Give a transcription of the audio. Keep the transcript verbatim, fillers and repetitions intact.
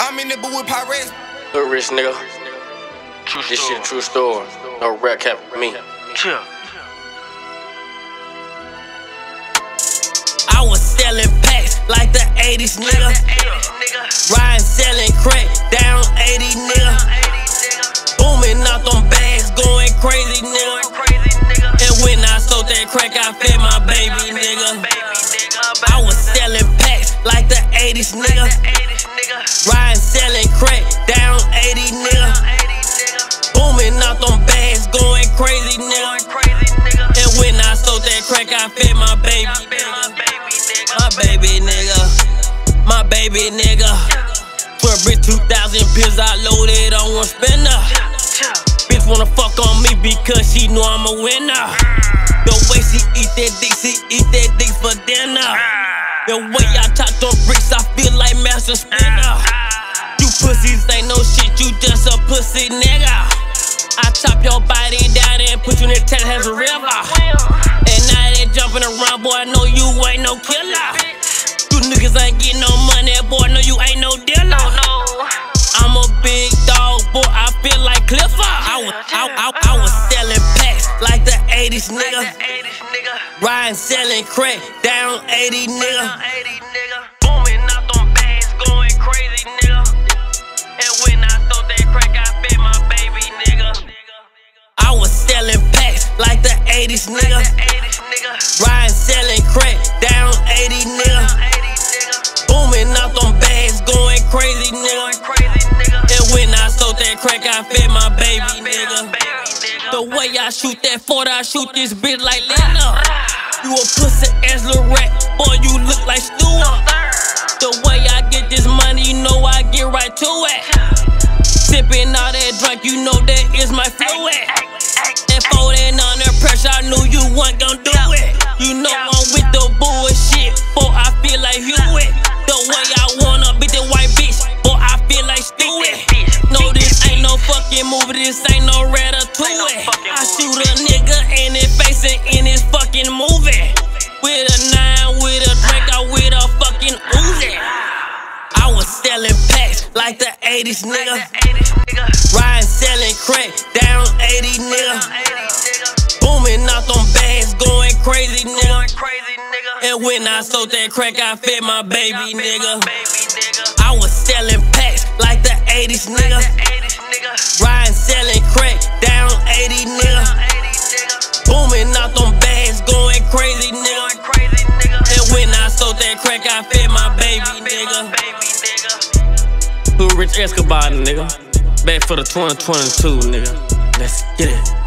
I'm in the booth with Pirates. HoodRich, nigga. True this story. Shit a true story. No rap cap for me. Chill. I was selling packs like the eighties, nigga. Riding, selling crack, down eighty, nigga. Booming out them bags, going crazy, nigga. And when I sold that crack, I fed my baby, nigga. I was selling packs like the eighties, nigga. Riding, selling crack, down eighty, nigga. Booming out them bags, going crazy, nigga. And when I sold that crack, I fed my baby, nigga. My baby nigga, my baby nigga. twelve bricks, two thousand pills, I loaded on one spinner. Bitch wanna fuck on me because she know I'm a winner. The way she eat that dick, she eat that dick for dinner. The way I talk on bricks, I feel like Master Splinter. You pussies ain't no shit, you just a pussy nigga. I chop your body down and put you in the Texas river. And now they jumping around, boy, I know you ain't no killer. You niggas ain't getting no money, boy, no you ain't no dealer. I'm a big dog, boy, I feel like Clifford. I was, I, I, I was selling packs like the eighties, nigga. Riding, selling crack, down eighty, nigga. Booming out them bags, going crazy, nigga. And when I sold that crack, I fed my baby, nigga. I was selling packs like the eighties, nigga. Riding, selling crack, down eighty, nigga. Booming out them bags, going crazy, nigga. And when I sold that crack, I fed my baby, nigga. The way I shoot that forty, I shoot this bitch like Lena. You a pussy ass little rat, boy, you look like Stewart. The way I get this money, you know I get right to it. Sipping all that drink, you know that is my fluid. And folding under pressure, I knew you weren't gon' do it. You know I'm with the bullshit, boy, I feel like Hewitt. The way I wanna beat the white bitch, boy, I feel like Stewie. No, this ain't no fucking movie, this ain't no Ratatouille. I shoot a nigga in his face and in his fucking movie. With a nine, with a drink, or with a fucking Uzi. I was selling packs like the eighties, nigga. Riding, selling crack, down eighty, nigga. Booming out them bags, going crazy, nigga. And when I sold that crack, I fed my baby, nigga. I was selling packs like the eighties, nigga. Riding, selling crack, down eighty, nigga. Booming out them bags, going crazy, nigga. And when I sold that crack, I fed my baby, nigga. HoodRich Escobar, nigga. Back for the twenty twenty-two, nigga. Let's get it.